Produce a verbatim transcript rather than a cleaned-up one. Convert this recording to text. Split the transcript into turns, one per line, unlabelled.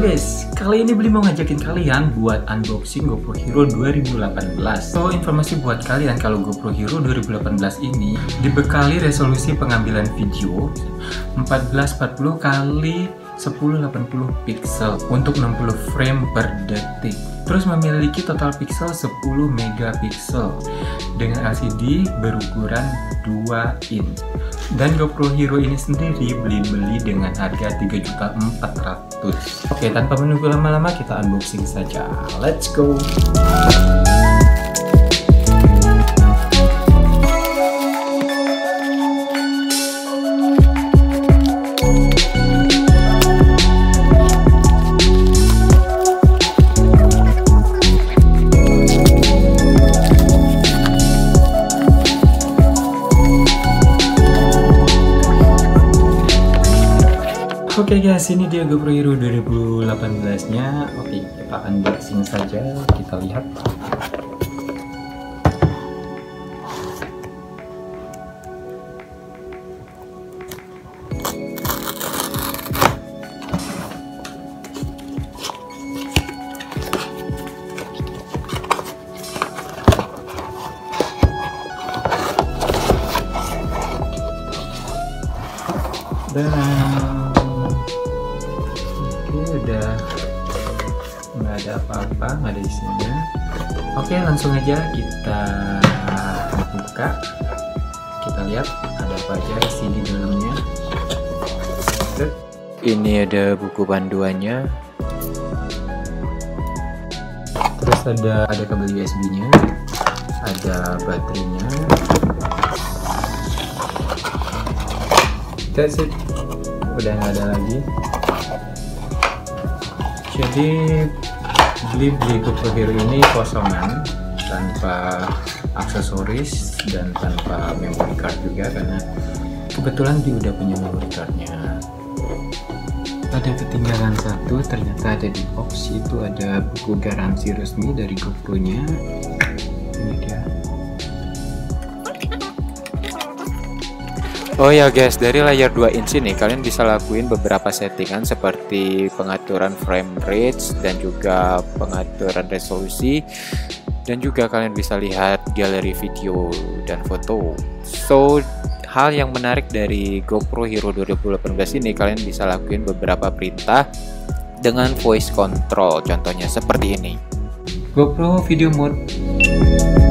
guys, kali ini Beli mau ngajakin kalian buat unboxing GoPro Hero dua ribu delapan belas. So, informasi buat kalian kalau GoPro Hero dua ribu delapan belas ini dibekali resolusi pengambilan video empat belas empat puluh kali seribu delapan puluh pixel untuk enam puluh frame per detik. Terus memiliki total pixel sepuluh megapiksel dengan L C D berukuran dua inch. Dan GoPro Hero ini sendiri beli-beli dengan harga tiga juta empat ratus ribu. Oke, tanpa menunggu lama-lama kita unboxing saja. Let's go! Oke okay guys, ini dia GoPro Hero dua ribu delapan belas nya. Oke, okay, kita unboxing saja, kita lihat. Dan udah nggak ada apa-apa, nggak ada isinya. Oke, langsung aja kita buka, kita lihat ada apa aja isi di dalamnya. Ini ada buku panduannya, terus ada ada kabel U S B nya, ada baterainya. That's it, udah nggak ada lagi. Jadi beli-beli GoPro Hero ini kosongan, tanpa aksesoris dan tanpa memory card juga, karena kebetulan dia udah punya memory cardnya. Ada ketinggalan satu, ternyata ada di box, itu ada buku garansi resmi dari GoPro nya. Ini dia.
Oh ya guys, dari layar dua inch ini kalian bisa lakuin beberapa settingan seperti pengaturan frame rate dan juga pengaturan resolusi, dan juga kalian bisa lihat galeri video dan foto. So, hal yang menarik dari GoPro Hero dua ribu delapan belas ini, kalian bisa lakuin beberapa perintah dengan voice control, contohnya seperti ini.
GoPro Video Mode.